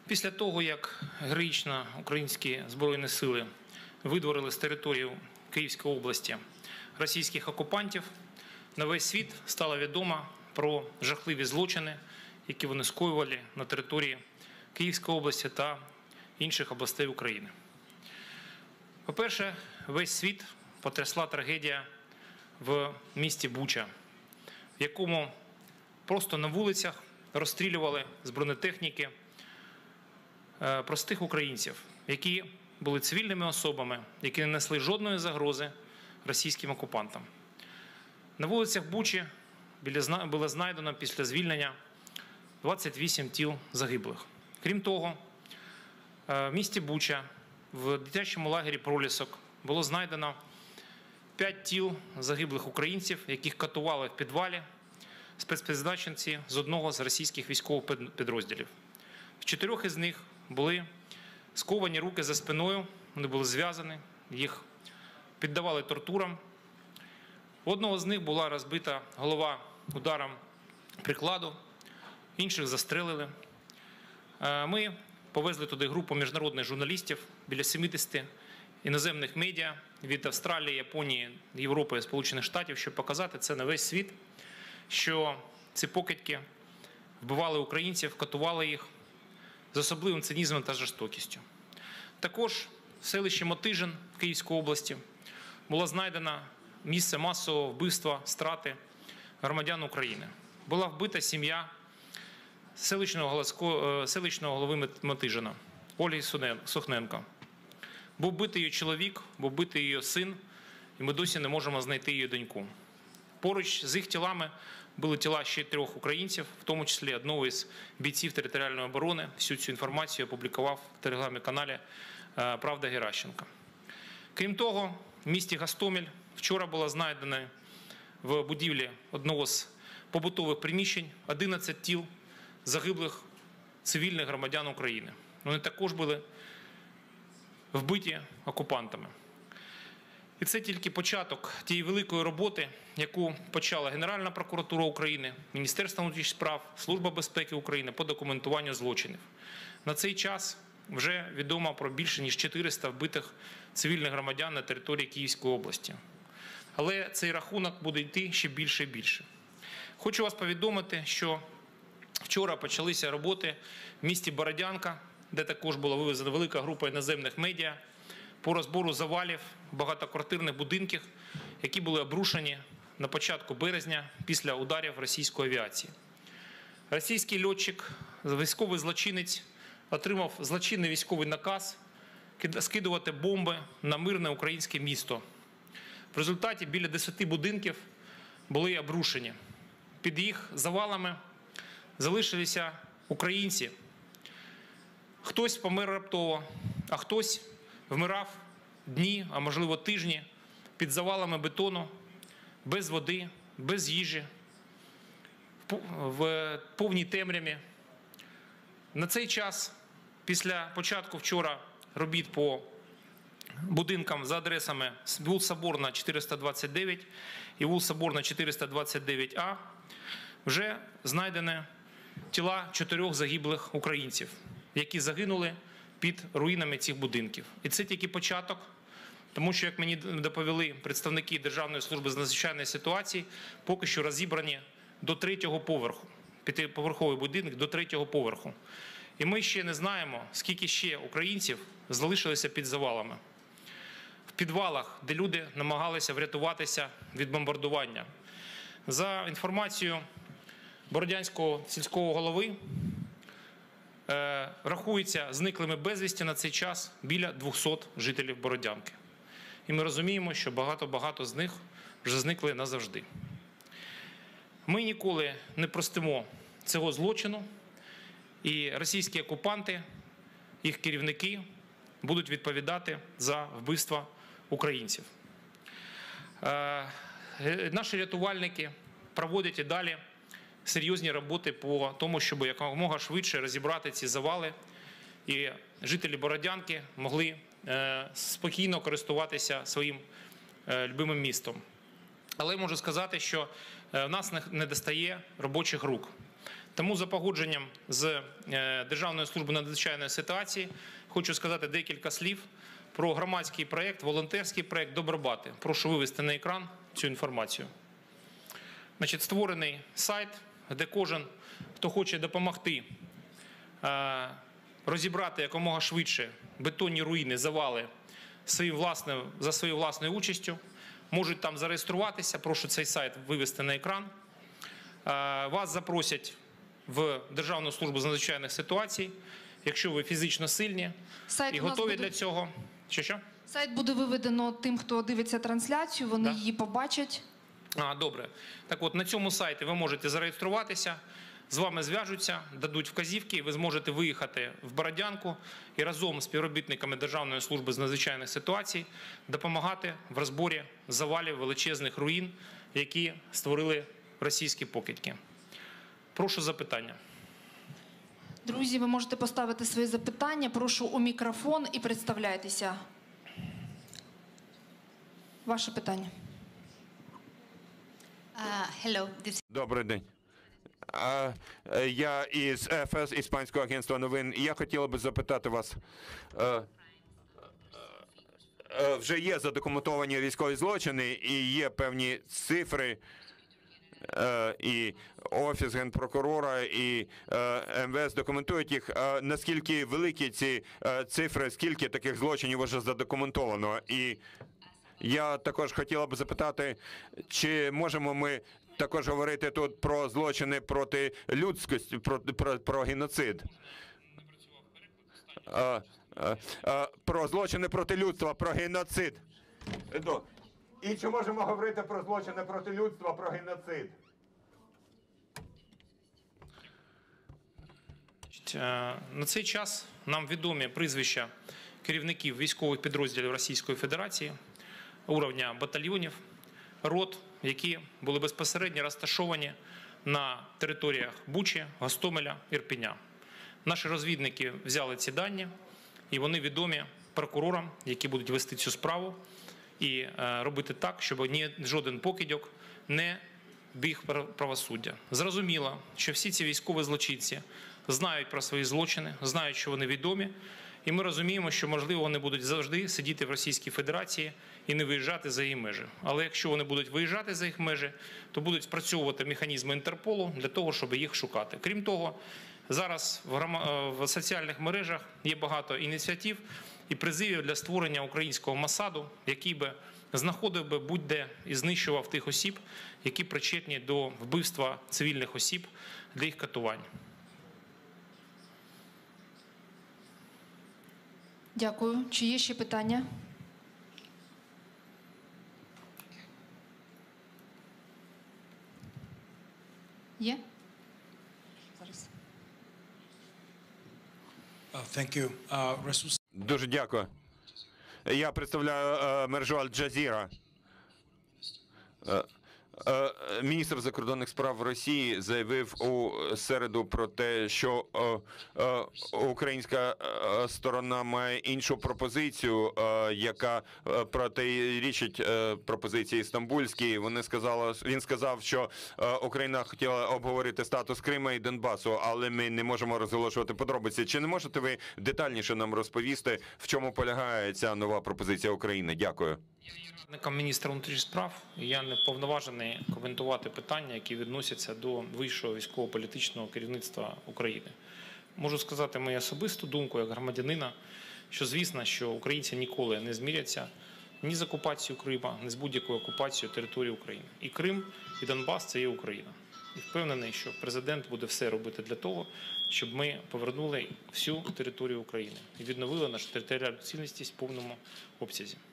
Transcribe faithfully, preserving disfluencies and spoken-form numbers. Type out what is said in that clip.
Після того, як героїчно українські Збройні сили видворили з території Київської області російських окупантів, на весь світ стало відомо про жахливі злочини, які вони скоювали на території Київської області та інших областей України. По-перше, весь світ потрясла трагедія в місті Буча, в якому просто на вулицях розстрілювали з бронетехніки простих українців, які були цивільними особами, які не несли жодної загрози російським окупантам. На вулицях Бучі було знайдено після звільнення двадцять вісім тіл загиблих. Крім того, в місті Буча в дитячому лагері «Пролісок» було знайдено п'ять тіл загиблих українців, яких катували в підвалі спецпризначенці з одного з російських військових підрозділів. В чотирьох із них були сковані руки за спиною, вони були зв'язані, їх піддавали тортурам. У одного з них була розбита голова ударом прикладу, інших застрелили. Ми повезли туди групу міжнародних журналістів, біля сімдесят іноземних медіа від Австралії, Японії, Європи, Сполучених Штатів, щоб показати це на весь світ, що ці покидьки вбивали українців, катували їх з особливим цинізмом та жорстокістю. Також в селищі Мотижин Київської області було знайдено місце масового вбивства, страти громадян України. Була вбита сім'я селищного, селищного голови Мотижина Ольги Сухненко. Був вбитий її чоловік, був вбитий її син, і ми досі не можемо знайти її доньку. Поруч з їх тілами були тіла ще трьох українців, в тому числі одного із бійців територіальної оборони. Всю цю інформацію опублікував в телеграм-каналі «Правда Геращенко». Крім того, в місті Гостомель вчора було знайдено в будівлі одного з побутових приміщень одинадцять тіл загиблих цивільних громадян України. Вони також були вбиті окупантами. І це тільки початок тієї великої роботи, яку почала Генеральна прокуратура України, Міністерство внутрішніх справ, Служба безпеки України по документуванню злочинів. На цей час вже відомо про більше ніж чотириста вбитих цивільних громадян на території Київської області. Але цей рахунок буде йти ще більше і більше. Хочу вас повідомити, що вчора почалися роботи в місті Бородянка, де також була вивезена велика група іноземних медіа, по розбору завалів багатоквартирних будинків, які були обрушені на початку березня після ударів російської авіації. Російський льотчик, військовий злочинець, отримав злочинний військовий наказ скидувати бомби на мирне українське місто. В результаті біля десяти будинків були обрушені. Під їх завалами залишилися українці. Хтось помер раптово, а хтось вмирав дні, а можливо тижні, під завалами бетону, без води, без їжі, в повній темряві. На цей час, після початку вчора робіт по будинкам за адресами вулиця Соборна, чотириста двадцять дев'ять і вулиця Соборна, чотириста двадцять дев'ять А, вже знайдені тіла чотирьох загиблих українців, які загинули під руїнами цих будинків. І це тільки початок, тому що, як мені доповіли представники Державної служби з надзвичайної ситуації, поки що розібрані до третього поверху, п'ятиповерховий будинок до третього поверху. І ми ще не знаємо, скільки ще українців залишилися під завалами. В підвалах, де люди намагалися врятуватися від бомбардування. За інформацією Бородянського сільського голови, рахується зниклими безвісті на цей час біля двохсот жителів Бородянки. І ми розуміємо, що багато-багато з них вже зникли назавжди. Ми ніколи не простимо цього злочину, і російські окупанти, їх керівники будуть відповідати за вбивства українців. Наші рятувальники проводять і далі серйозні роботи по тому, щоб якомога швидше розібрати ці завали, і жителі Бородянки могли спокійно користуватися своїм любимим містом. Але можу сказати, що в нас не достає робочих рук. Тому за погодженням з Державною службою надзвичайної ситуації хочу сказати декілька слів про громадський проєкт, волонтерський проєкт «Добробати». Прошу вивести на екран цю інформацію. Значить, створений сайт, де кожен, хто хоче допомогти розібрати якомога швидше бетонні руїни, завали своїм власним, за своєю власною участю, можуть там зареєструватися. Прошу цей сайт вивести на екран. Вас запросять в Державну службу з надзвичайних ситуацій, якщо ви фізично сильні сайт і готові буде... для цього. Що, що? Сайт буде виведено тим, хто дивиться трансляцію, вони да? її побачать. А, добре. Так от, на цьому сайті ви можете зареєструватися, з вами зв'яжуться, дадуть вказівки, ви зможете виїхати в Бородянку і разом з співробітниками Державної служби з надзвичайних ситуацій допомагати в розборі завалів величезних руїн, які створили російські покидьки. Прошу запитання. Друзі, ви можете поставити свої запитання. Прошу у мікрофон і представляйтеся. Ваше питання. Uh, hello, this... Добрий день. А, я із ЕФС, Іспанського агентства новин. Я хотіла би запитати вас. А, а, вже є задокументовані військові злочини і є певні цифри. А, і Офіс Генпрокурора, і а, МВС документують їх. А, наскільки великі ці а, цифри, скільки таких злочинів вже задокументовано? І я також хотіла б запитати, чи можемо ми також говорити тут про злочини проти людськості, про, про, про геноцид? А, а, а, про злочини проти людства, про геноцид. І чи можемо говорити про злочини проти людства, про геноцид? На цей час нам відомі прізвища керівників військових підрозділів Російської Федерації, уровня батальйонів, рот, які були безпосередньо розташовані на територіях Бучі, Гостомеля, Ірпеня. Наші розвідники взяли ці дані, і вони відомі прокурорам, які будуть вести цю справу, і робити так, щоб ні, жоден покидьок не біг правосуддя. Зрозуміло, що всі ці військові злочинці знають про свої злочини, знають, що вони відомі, і ми розуміємо, що, можливо, вони будуть завжди сидіти в Російській Федерації і не виїжджати за її межі. Але якщо вони будуть виїжджати за їх межі, то будуть спрацьовувати механізми Інтерполу для того, щоб їх шукати. Крім того, зараз в, гром... в соціальних мережах є багато ініціатив і призивів для створення українського Мосаду, який би знаходив би будь-де і знищував тих осіб, які причетні до вбивства цивільних осіб для їх катувань. Дякую. Чи є ще питання? Є? Зараз. Uh, thank you. Uh, Rasul... Дуже дякую. Я представляю uh, мережу Аль-Джазіра. Uh, Міністр закордонних справ Росії заявив у середу про те, що українська сторона має іншу пропозицію, яка протирічить пропозиції стамбульській. Вони сказали, він сказав, що Україна хотіла обговорити статус Криму і Донбасу, але ми не можемо розголошувати подробиці. Чи не можете ви детальніше нам розповісти, в чому полягає ця нова пропозиція України? Дякую. Я є радником міністра внутрішніх справ, і я не повноважений коментувати питання, які відносяться до вищого військово-політичного керівництва України. Можу сказати мою особисту думку як громадянина, що звісно, що українці ніколи не зміряться ні з окупацією Крима, ні з будь-якою окупацією території України. І Крим, і Донбас – це є Україна. І впевнений, що президент буде все робити для того, щоб ми повернули всю територію України і відновили нашу територіальну цілісність в повному обсязі.